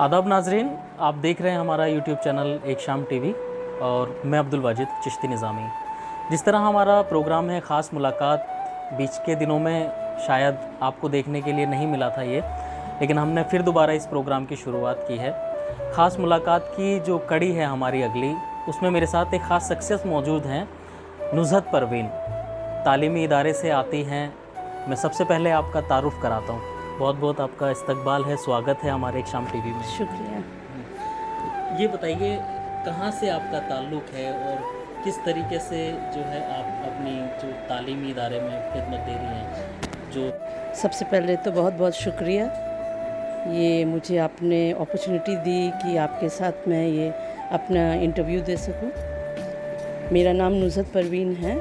आदाब नाजरीन, आप देख रहे हैं हमारा यूट्यूब चैनल एक शाम टीवी और मैं अब्दुल वाजिद चिश्ती निज़ामी। जिस तरह हमारा प्रोग्राम है ख़ास मुलाकात, बीच के दिनों में शायद आपको देखने के लिए नहीं मिला था ये, लेकिन हमने फिर दोबारा इस प्रोग्राम की शुरुआत की है। ख़ास मुलाकात की जो कड़ी है हमारी अगली, उसमें मेरे साथ एक ख़ास शख्सियत मौजूद हैं, नुज़हत परवीन। तालीमी इदारे से आती हैं। मैं सबसे पहले आपका तारुफ़ कराता हूँ। बहुत बहुत आपका इस्तकबाल है, स्वागत है हमारे एक शाम टीवी में। शुक्रिया। ये बताइए कहाँ से आपका ताल्लुक़ है और किस तरीके से जो है आप अपनी जो तालीमी इदारे में खिदमत दे रही हैं। जो सबसे पहले तो बहुत बहुत शुक्रिया, ये मुझे आपने अपॉर्चुनिटी दी कि आपके साथ मैं ये अपना इंटरव्यू दे सकूं। मेरा नाम नुज़हत परवीन है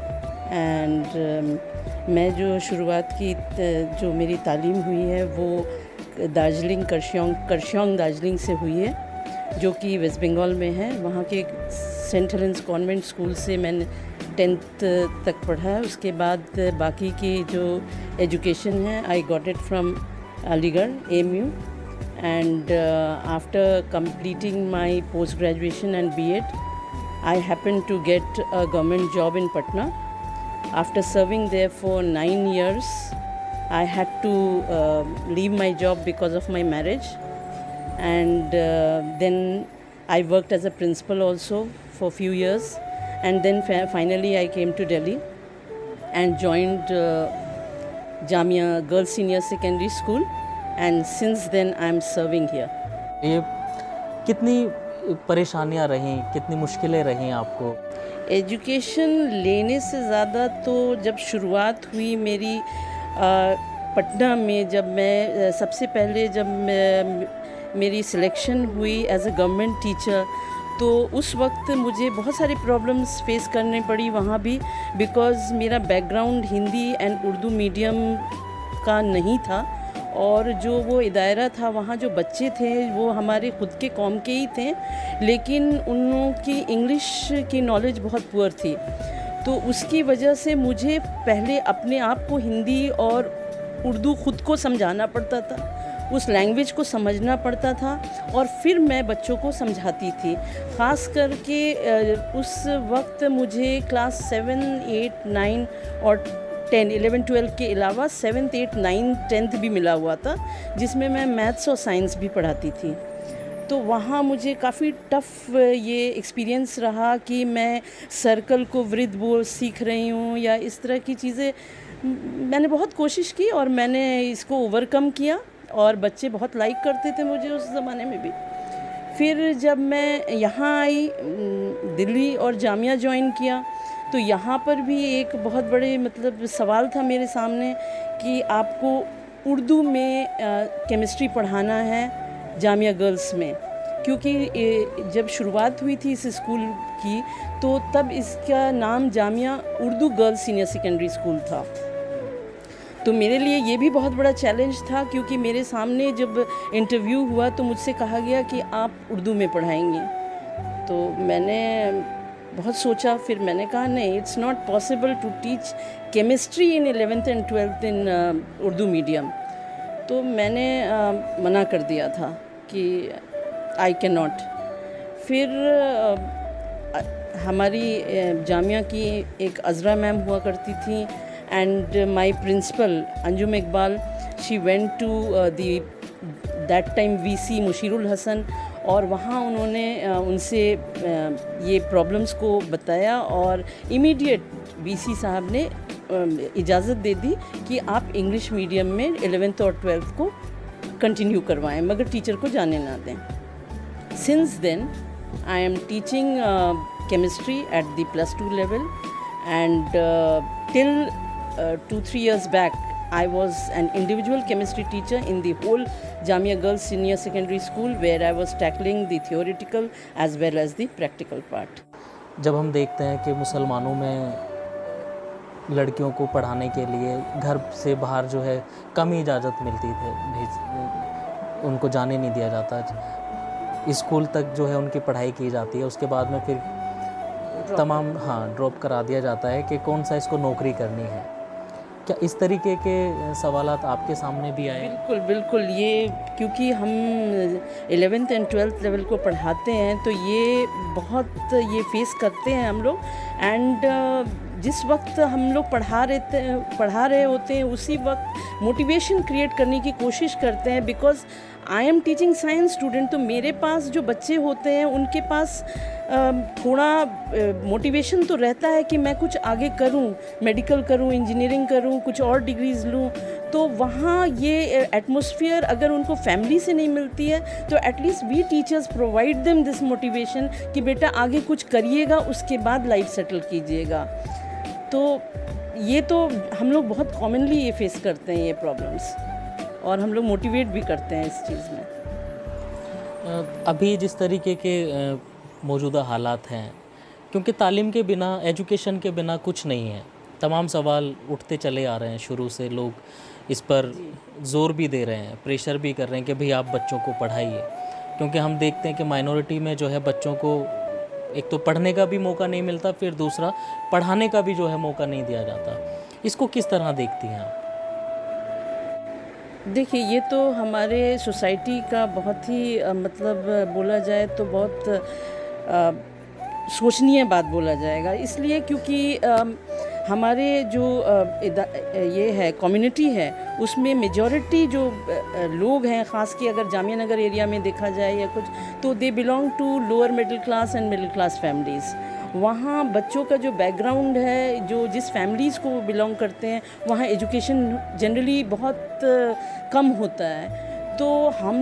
एंड मैं जो शुरुआत की जो मेरी तालीम हुई है वो दार्जिलिंग करशोंग दार्जिलिंग से हुई है, जो कि वेस्ट बंगाल में है। वहाँ के सेंट हेलेंस कॉन्वेंट स्कूल से मैंने 10th तक पढ़ा है। उसके बाद बाकी की जो एजुकेशन है I got it from Aligarh AMU and after completing my post graduation and B.Ed I happened to get a government job in Patna. After serving there for 9 years, I had to leave my job because of my marriage, and then I worked as a principal also for a few years, and then finally I came to Delhi and joined Jamia Girls Senior Secondary School, and since then I am serving here. ये कितनी परेशानियाँ रहीं, कितनी मुश्किलें रहीं आपको? Education लेने से ज़्यादा तो जब शुरुआत हुई मेरी पटना में, जब मैं सबसे पहले जब मेरी सिलेक्शन हुई एज अ गवर्नमेंट टीचर, तो उस वक्त मुझे बहुत सारी प्रॉब्लम्स फेस करनी पड़ी वहाँ भी, बिकॉज़ मेरा background Hindi and Urdu medium का नहीं था, और जो वो इदारा था वहाँ जो बच्चे थे वो हमारे ख़ुद के कौम के ही थे, लेकिन उन लोगों की इंग्लिश की नॉलेज बहुत पुअर थी। तो उसकी वजह से मुझे पहले अपने आप को हिंदी और उर्दू ख़ुद को समझाना पड़ता था, उस लैंग्वेज को समझना पड़ता था, और फिर मैं बच्चों को समझाती थी। ख़ास करके उस वक्त मुझे क्लास 7, 8, 9 और 10, 11, 12 के अलावा 7th, 8th, 9th, 10th भी मिला हुआ था, जिसमें मैं मैथ्स और साइंस भी पढ़ाती थी। तो वहाँ मुझे काफ़ी टफ़ ये एक्सपीरियंस रहा कि मैं सर्कल को वृत्त बोल सीख रही हूँ या इस तरह की चीज़ें। मैंने बहुत कोशिश की और मैंने इसको ओवरकम किया, और बच्चे बहुत लाइक करते थे मुझे उस ज़माने में भी। फिर जब मैं यहाँ आई दिल्ली और जामिया ज्वाइन किया, तो यहाँ पर भी एक बहुत बड़े मतलब सवाल था मेरे सामने कि आपको उर्दू में केमिस्ट्री पढ़ाना है जामिया गर्ल्स में, क्योंकि जब शुरुआत हुई थी इस स्कूल की तो तब इसका नाम Jamia Urdu girls senior secondary school था। तो मेरे लिए ये भी बहुत बड़ा चैलेंज था, क्योंकि मेरे सामने जब इंटरव्यू हुआ तो मुझसे कहा गया कि आप उर्दू में पढ़ाएंगे। तो मैंने बहुत सोचा, फिर मैंने कहा नहीं, it's not possible to teach chemistry in 11th and 12th in Urdu medium. तो मैंने मना कर दिया था कि आई कैन नॉट। फिर हमारी जामिया की एक अज़रा मैम हुआ करती थी, and my principal Anjum Iqbal, she went to that time VC Mushirul Hasan, और वहाँ उन्होंने उनसे ये प्रॉब्लम्स को बताया, और इमीडिएट VC साहब ने इजाज़त दे दी कि आप इंग्लिश मीडियम में 11th और 12th को कंटिन्यू करवाएं, मगर टीचर को जाने ना दें। Since then I am teaching chemistry at the +2 level, and till 2-3 years back I was an individual chemistry teacher in the whole Jamia Girls Senior Secondary School, where I was tackling the theoretical as well as the practical part. जब हम देखते हैं कि मुसलमानों में लड़कियों को पढ़ाने के लिए घर से बाहर जो है कम ही इजाज़त मिलती थी, उनको जाने नहीं दिया जाता, स्कूल तक जो है उनकी पढ़ाई की जाती है, उसके बाद में फिर ड्रॉप करा दिया जाता है कि कौन सा इसको नौकरी करनी है। क्या इस तरीके के सवालात आपके सामने भी आए? बिल्कुल बिल्कुल, ये क्योंकि हम 11th एंड 12th लेवल को पढ़ाते हैं तो ये बहुत ये फेस करते हैं हम लोग। एंड जिस वक्त हम लोग पढ़ा रहे होते हैं उसी वक्त मोटिवेशन क्रिएट करने की कोशिश करते हैं, because I am teaching science student. तो मेरे पास जो बच्चे होते हैं उनके पास थोड़ा मोटिवेशन तो रहता है कि मैं कुछ आगे करूं, मेडिकल करूं, इंजीनियरिंग करूं, कुछ और डिग्रीज़ लूं। तो वहाँ ये एटमॉस्फेयर अगर उनको फैमिली से नहीं मिलती है तो at least we teachers provide them this motivation कि बेटा आगे कुछ करिएगा, उसके बाद लाइफ सेटल कीजिएगा। तो ये तो हम लोग बहुत कॉमनली ये फेस करते हैं ये प्रॉब्लम्स, और हम लोग मोटिवेट भी करते हैं इस चीज़ में। अभी जिस तरीके के मौजूदा हालात हैं, क्योंकि तालीम के बिना, एजुकेशन के बिना कुछ नहीं है, तमाम सवाल उठते चले आ रहे हैं। शुरू से लोग इस पर ज़ोर भी दे रहे हैं, प्रेशर भी कर रहे हैं कि भाई आप बच्चों को पढ़ाइए, क्योंकि हम देखते हैं कि माइनॉरिटी में जो है बच्चों को एक तो पढ़ने का भी मौका नहीं मिलता, फिर दूसरा पढ़ाने का भी जो है मौका नहीं दिया जाता। इसको किस तरह देखती हैं आप? देखिए, ये तो हमारे सोसाइटी का बहुत ही मतलब बोला जाए तो बहुत सोचनीय बात बोला जाएगा, इसलिए क्योंकि हमारे जो ये है कम्युनिटी है उसमें मेजॉरिटी जो लोग हैं, ख़ास कि अगर जामिया नगर एरिया में देखा जाए या कुछ, तो they belong to lower middle class and middle class families. वहाँ बच्चों का जो बैकग्राउंड है, जो जिस फैमिलीज़ को बिलोंग करते हैं, वहाँ एजुकेशन जनरली बहुत कम होता है। तो हम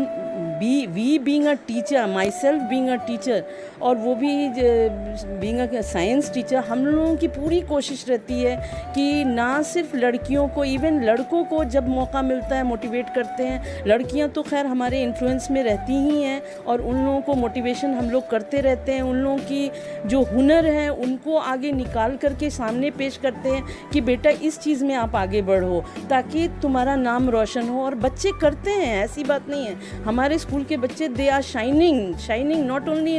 we being a teacher, myself being a teacher, और वो भी बीइंग अ साइंस टीचर, हम लोगों की पूरी कोशिश रहती है कि ना सिर्फ लड़कियों को, इवन लड़कों को जब मौका मिलता है मोटिवेट करते हैं। लड़कियां तो खैर हमारे इन्फ्लुएंस में रहती ही हैं और उन लोगों को मोटिवेशन हम लोग करते रहते हैं। उन लोगों की जो हुनर है उनको आगे निकाल करके सामने पेश करते हैं कि बेटा इस चीज़ में आप आगे बढ़ो ताकि तुम्हारा नाम रोशन हो। और बच्चे करते हैं, ऐसी बात नहीं है। हमारे स्कूल के बच्चे they are shining not only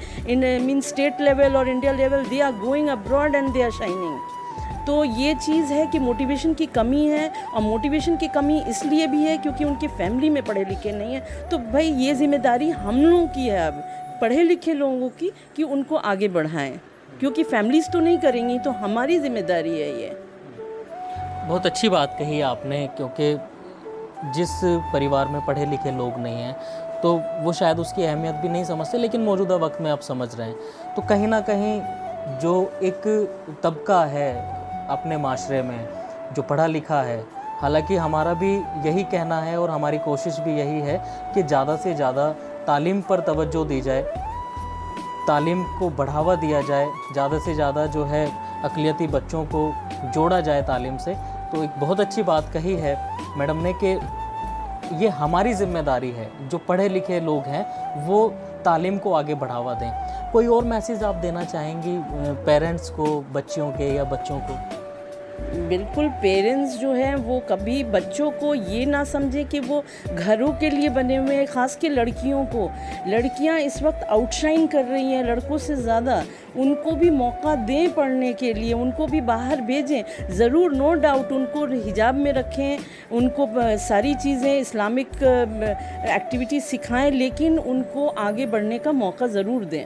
in state level और India level, they are going abroad and they are shining. तो ये चीज़ है कि मोटिवेशन की कमी है, और मोटिवेशन की कमी इसलिए भी है क्योंकि उनकी फैमिली में पढ़े लिखे नहीं है। तो भाई ये जिम्मेदारी हम लोगों की है, अब पढ़े लिखे लोगों की, कि उनको आगे बढ़ाएं, क्योंकि फैमिलीज़ तो नहीं करेंगी, तो हमारी जिम्मेदारी है ये। बहुत अच्छी बात कही आपने, क्योंकि जिस परिवार में पढ़े लिखे लोग नहीं हैं तो वो शायद उसकी अहमियत भी नहीं समझते, लेकिन मौजूदा वक्त में आप समझ रहे हैं। तो कहीं ना कहीं जो एक तबका है अपने माशरे में जो पढ़ा लिखा है, हालांकि हमारा भी यही कहना है और हमारी कोशिश भी यही है कि ज़्यादा से ज़्यादा तालीम पर तवज्जो दी जाए, तालीम को बढ़ावा दिया जाए, ज़्यादा से ज़्यादा जो है अक़लियती बच्चों को जोड़ा जाए तालीम से। तो एक बहुत अच्छी बात कही है मैडम ने कि ये हमारी ज़िम्मेदारी है, जो पढ़े लिखे लोग हैं वो तालीम को आगे बढ़ावा दें। कोई और मैसेज आप देना चाहेंगी पेरेंट्स को, बच्चियों के या बच्चों को? बिल्कुल, पेरेंट्स जो हैं वो कभी बच्चों को ये ना समझें कि वो घरों के लिए बने हुए हैं। ख़ास के लड़कियों को, लड़कियां इस वक्त आउटशाइन कर रही हैं लड़कों से ज़्यादा। उनको भी मौका दें पढ़ने के लिए, उनको भी बाहर भेजें ज़रूर, नो डाउट। उनको हिजाब में रखें, उनको सारी चीज़ें इस्लामिक एक्टिविटीज़ सिखाएं, लेकिन उनको आगे बढ़ने का मौका ज़रूर दें।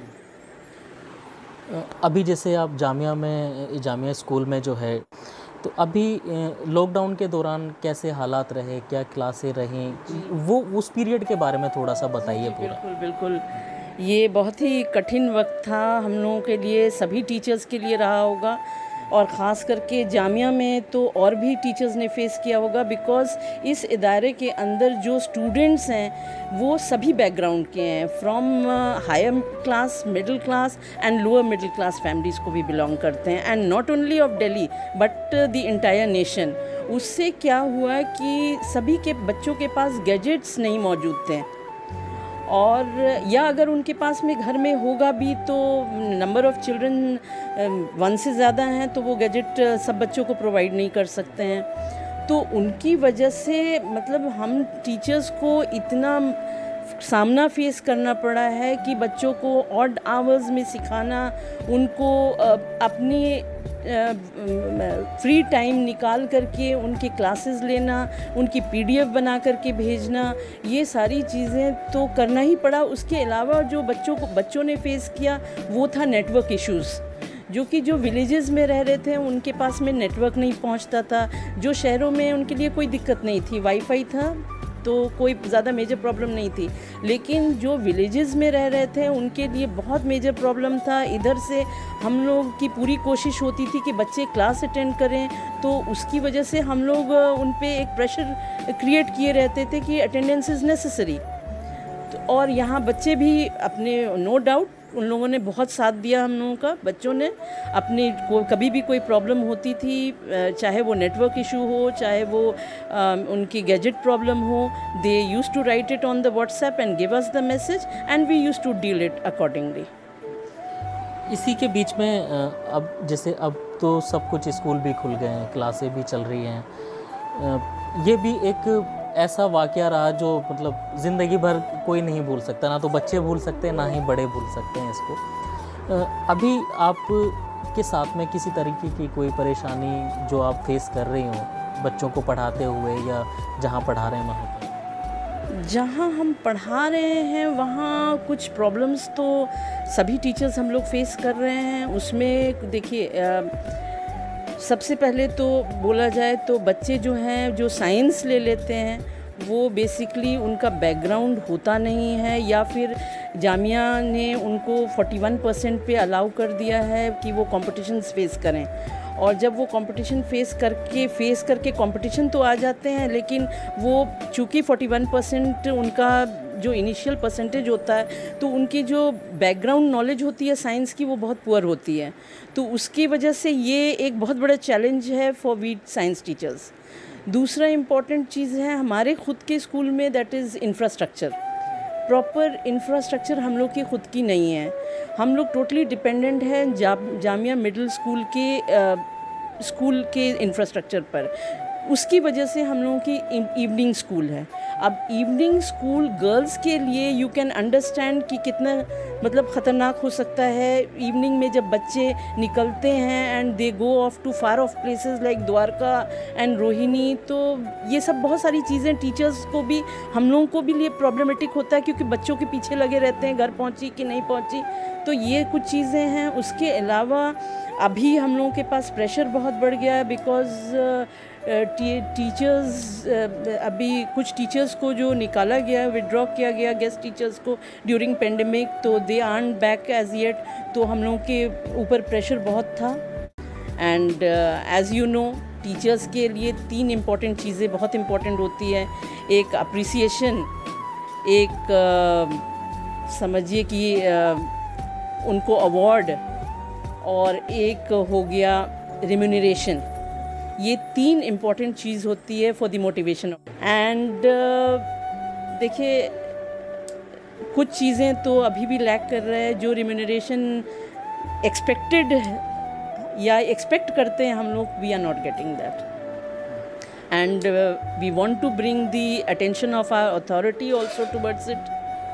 अभी जैसे आप जामिया स्कूल में जो है, तो अभी लॉकडाउन के दौरान कैसे हालात रहे, क्या क्लासें रहीं, वो उस पीरियड के बारे में थोड़ा सा बताइए पूरा। बिल्कुल, ये बहुत ही कठिन वक्त था हम लोगों के लिए, सभी टीचर्स के लिए रहा होगा, और ख़ास करके जामिया में तो और भी टीचर्स ने फेस किया होगा, बिकॉज़ इस इदारे के अंदर जो स्टूडेंट्स हैं वो सभी बैकग्राउंड के हैं, from higher class, middle class and lower middle class families को भी बिलोंग करते हैं, and not only of Delhi but the entire nation. उससे क्या हुआ कि सभी के बच्चों के पास गैजेट्स नहीं मौजूद थे, और या अगर उनके पास में घर में होगा भी तो नंबर ऑफ़ चिल्ड्रन 1 से ज़्यादा हैं, तो वो गैजेट सब बच्चों को प्रोवाइड नहीं कर सकते हैं। तो उनकी वजह से मतलब हम टीचर्स को इतना सामना फेस करना पड़ा है कि बच्चों को ऑड आवर्स में सिखाना, उनको अपनी फ्री टाइम निकाल करके उनके क्लासेस लेना, उनकी पीडीएफ बना करके भेजना, ये सारी चीज़ें तो करना ही पड़ा। उसके अलावा जो बच्चों ने फेस किया वो था नेटवर्क इश्यूज़, जो कि जो विलेजेस में रह रहे थे उनके पास में नेटवर्क नहीं पहुंचता था। जो शहरों में उनके लिए कोई दिक्कत नहीं थी, वाईफाई था तो कोई ज़्यादा मेजर प्रॉब्लम नहीं थी, लेकिन जो विलेजेस में रह रहे थे उनके लिए बहुत मेजर प्रॉब्लम था। इधर से हम लोग की पूरी कोशिश होती थी कि बच्चे क्लास अटेंड करें, तो उसकी वजह से हम लोग उन पे एक प्रेशर क्रिएट किए रहते थे कि अटेंडेंस इज़ नेसेसरी। और यहाँ बच्चे भी अपने, नो डाउट उन लोगों ने बहुत साथ दिया हम लोगों का। बच्चों ने अपने को कभी भी कोई प्रॉब्लम होती थी, चाहे वो नेटवर्क इशू हो, चाहे वो उनकी गैजेट प्रॉब्लम हो, they used to write it on the WhatsApp and give us the message and we used to deal it accordingly. इसी के बीच में अब जैसे अब तो सब कुछ, स्कूल भी खुल गए हैं, क्लासें भी चल रही हैं, ये भी एक ऐसा वाक़या रहा जो मतलब ज़िंदगी भर कोई नहीं भूल सकता, ना तो बच्चे भूल सकते हैं ना ही बड़े भूल सकते हैं इसको। अभी आप के साथ में किसी तरीके की कोई परेशानी जो आप फेस कर रही हो बच्चों को पढ़ाते हुए, या जहाँ पढ़ा रहे हैं वहाँ पर? जहाँ हम पढ़ा रहे हैं वहाँ कुछ प्रॉब्लम्स तो सभी टीचर्स हम लोग फेस कर रहे हैं। उसमें देखिए, सबसे पहले तो बोला जाए तो बच्चे जो हैं जो साइंस ले लेते हैं वो बेसिकली उनका बैकग्राउंड होता नहीं है, या फिर जामिया ने उनको 41% पे अलाउ कर दिया है कि वो कॉम्पिटिशन्स फेस करें। और जब वो कंपटीशन फेस करके कंपटीशन तो आ जाते हैं, लेकिन वो चूँकि 41% उनका जो इनिशियल परसेंटेज होता है, तो उनकी जो बैकग्राउंड नॉलेज होती है साइंस की वो बहुत पुअर होती है। तो उसकी वजह से ये एक बहुत बड़ा चैलेंज है फॉर वी साइंस टीचर्स। दूसरा इम्पॉर्टेंट चीज़ है हमारे खुद के स्कूल में, that is infrastructure. Proper infrastructure हम लोग की खुद की नहीं है। हम लोग टोटली डिपेंडेंट हैं जामिया मिडिल स्कूल के इंफ्रास्ट्रक्चर पर। उसकी वजह से हम लोगों की इवनिंग स्कूल है। अब इवनिंग स्कूल गर्ल्स के लिए यू कैन अंडरस्टैंड कि कितना मतलब ख़तरनाक हो सकता है। इवनिंग में जब बच्चे निकलते हैं and they go off to far off places like Dwarka and Rohini, तो ये सब बहुत सारी चीज़ें टीचर्स को भी, हम लोगों को भी लिए प्रॉब्लमेटिक होता है, क्योंकि बच्चों के पीछे लगे रहते हैं घर पहुंची कि नहीं पहुंची। तो ये कुछ चीज़ें हैं। उसके अलावा अभी हम लोगों के पास प्रेशर बहुत बढ़ गया है, बिकॉज़ टीचर्स, अभी कुछ टीचर्स को जो निकाला गया, विड्रॉ किया गया गेस्ट टीचर्स को ड्यूरिंग पेंडेमिक, तो they earn back as yet. तो हम लोगों के ऊपर प्रेशर बहुत था। And as you know, teachers के लिए 3 इम्पॉर्टेंट चीज़ें बहुत इम्पॉर्टेंट होती है। एक अप्रिसिएशन, एक समझिए कि उनको अवार्ड, और एक हो गया रिम्यूनरेशन। ये 3 इम्पॉर्टेंट चीज़ होती है फॉर द मोटिवेशन। एंड देखिए, कुछ चीज़ें तो अभी भी लैक कर रहे हैं। जो रिम्यूनरेशन एक्सपेक्टेड या एक्सपेक्ट करते हैं हम लोग, we are not getting that. And we want to bring the attention of our authority also towards it.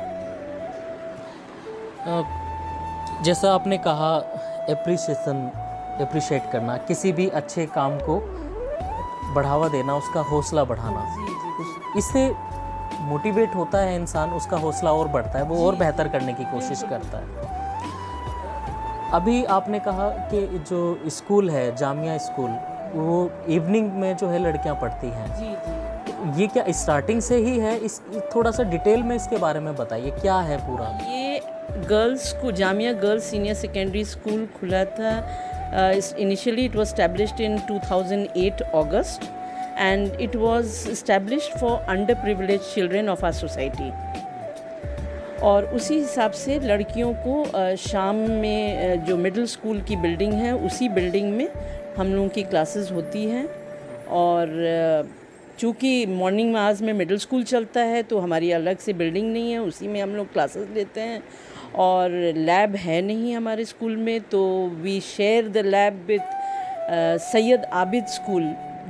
जैसा आपने कहा, एप्रिशिएट करना, किसी भी अच्छे काम को बढ़ावा देना, उसका हौसला बढ़ाना, इससे मोटिवेट होता है इंसान, उसका हौसला और बढ़ता है, वो और बेहतर करने की कोशिश करता है। अभी आपने कहा कि जो स्कूल है, जामिया स्कूल, वो इवनिंग में जो है लड़कियां पढ़ती हैं। जी। ये क्या स्टार्टिंग से ही है? इस थोड़ा सा डिटेल में इसके बारे में बताइए, क्या है पूरा? ये गर्ल्स को Jamia girls senior secondary school खुला था। Initially it was established in 2008 August, and it was established for underprivileged children of our society. और उसी हिसाब से लड़कियों को शाम में जो मिडिल स्कूल की बिल्डिंग है, उसी बिल्डिंग में हम लोगों की क्लासेस होती हैं। और चूँकि मॉर्निंग आवर्स में मिडिल स्कूल चलता है, तो हमारी अलग से बिल्डिंग नहीं है, उसी में हम लोग क्लासेस लेते हैं। और लैब है नहीं हमारे स्कूल में, तो we share the lab with Syed Abid school,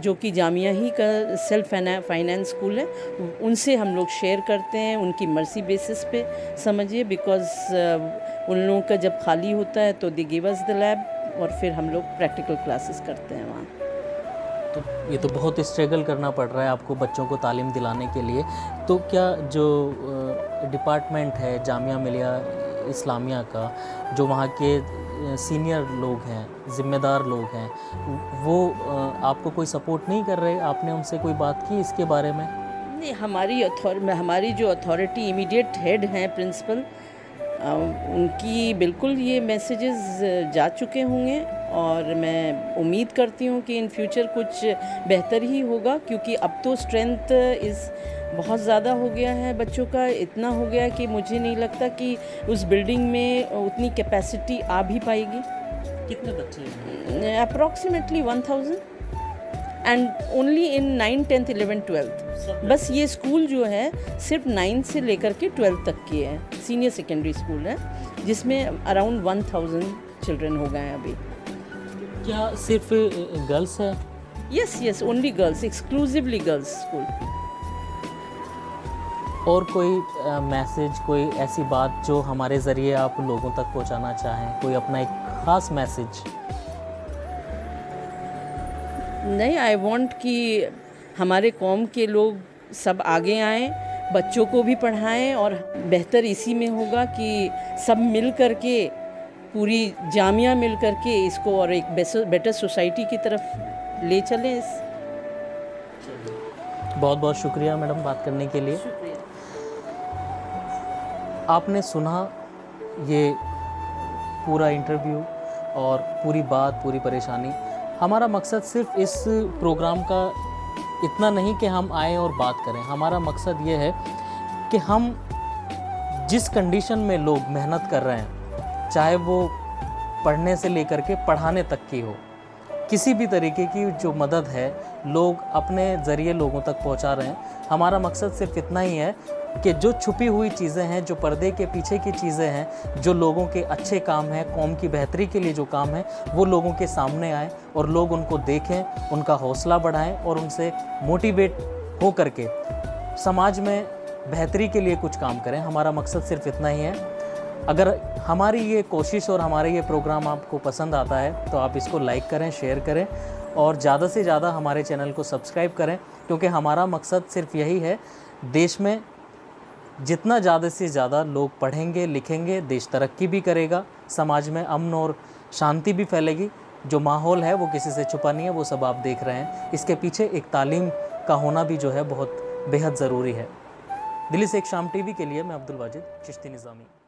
जो कि जामिया ही का सेल्फ फाइनेंस स्कूल है, उनसे हम लोग शेयर करते हैं, उनकी मर्सी बेसिस पे समझिए, बिकॉज़ उन लोगों का जब खाली होता है तो they give us the lab और फिर हम लोग प्रैक्टिकल क्लासेस करते हैं वहाँ। तो ये तो बहुत स्ट्रगल करना पड़ रहा है आपको बच्चों को तालीम दिलाने के लिए। तो क्या जो डिपार्टमेंट है जामिया मिलिया इस्लामिया का, जो वहाँ के सीनियर लोग हैं, ज़िम्मेदार लोग हैं, वो आपको कोई सपोर्ट नहीं कर रहे? आपने उनसे कोई बात की इसके बारे में? नहीं, हमारी जो अथॉरिटी इमीडिएट हेड हैं प्रिंसिपल, उनकी बिल्कुल ये मैसेजेस जा चुके होंगे और मैं उम्मीद करती हूँ कि इन फ्यूचर कुछ बेहतर ही होगा, क्योंकि अब तो स्ट्रेंथ बहुत ज़्यादा हो गया है बच्चों का, इतना हो गया कि मुझे नहीं लगता कि उस बिल्डिंग में उतनी कैपेसिटी आ भी पाएगी। कितने बच्चे? Approximately 1000 and only in 9, 10th, 11th, 12th। बस ये स्कूल जो है सिर्फ 9 से लेकर के 12 तक की है, सीनियर सेकेंडरी स्कूल है, जिसमें अराउंड 1000 चिल्ड्रन हो गए हैं अभी। क्या सिर्फ गर्ल्स है? Yes, only girls, exclusively girls school. और कोई मैसेज, कोई ऐसी बात जो हमारे ज़रिए आप लोगों तक पहुंचाना चाहें, कोई अपना एक ख़ास मैसेज? नहीं, आई वांट कि हमारे कौम के लोग सब आगे आएं, बच्चों को भी पढ़ाएं, और बेहतर इसी में होगा कि सब मिल कर के, पूरी जामिया मिल कर के इसको और एक बेटर सोसाइटी की तरफ ले चलें। बहुत बहुत शुक्रिया मैडम बात करने के लिए। आपने सुना ये पूरा इंटरव्यू और पूरी बात, पूरी परेशानी। हमारा मकसद सिर्फ इस प्रोग्राम का इतना नहीं कि हम आए और बात करें, हमारा मकसद ये है कि हम जिस कंडीशन में लोग मेहनत कर रहे हैं, चाहे वो पढ़ने से लेकर के पढ़ाने तक की हो, किसी भी तरीके की जो मदद है लोग अपने ज़रिए लोगों तक पहुंचा रहे हैं। हमारा मकसद सिर्फ इतना ही है कि जो छुपी हुई चीज़ें हैं, जो पर्दे के पीछे की चीज़ें हैं, जो लोगों के अच्छे काम हैं, कौम की बेहतरी के लिए जो काम है, वो लोगों के सामने आए और लोग उनको देखें, उनका हौसला बढ़ाएं और उनसे मोटिवेट हो करके समाज में बेहतरी के लिए कुछ काम करें। हमारा मकसद सिर्फ इतना ही है। अगर हमारी ये कोशिश और हमारा ये प्रोग्राम आपको पसंद आता है तो आप इसको लाइक करें, शेयर करें और ज़्यादा से ज़्यादा हमारे चैनल को सब्सक्राइब करें, क्योंकि हमारा मकसद सिर्फ यही है, देश में जितना ज़्यादा से ज़्यादा लोग पढ़ेंगे, लिखेंगे, देश तरक्की भी करेगा, समाज में अमन और शांति भी फैलेगी। जो माहौल है वो किसी से छुपा नहीं है, वो सब आप देख रहे हैं। इसके पीछे एक तालीम का होना भी जो है बहुत बेहद ज़रूरी है। दिल्ली से एक शाम टीवी के लिए मैं अब्दुल वाजिद चिश्ती निज़ामी।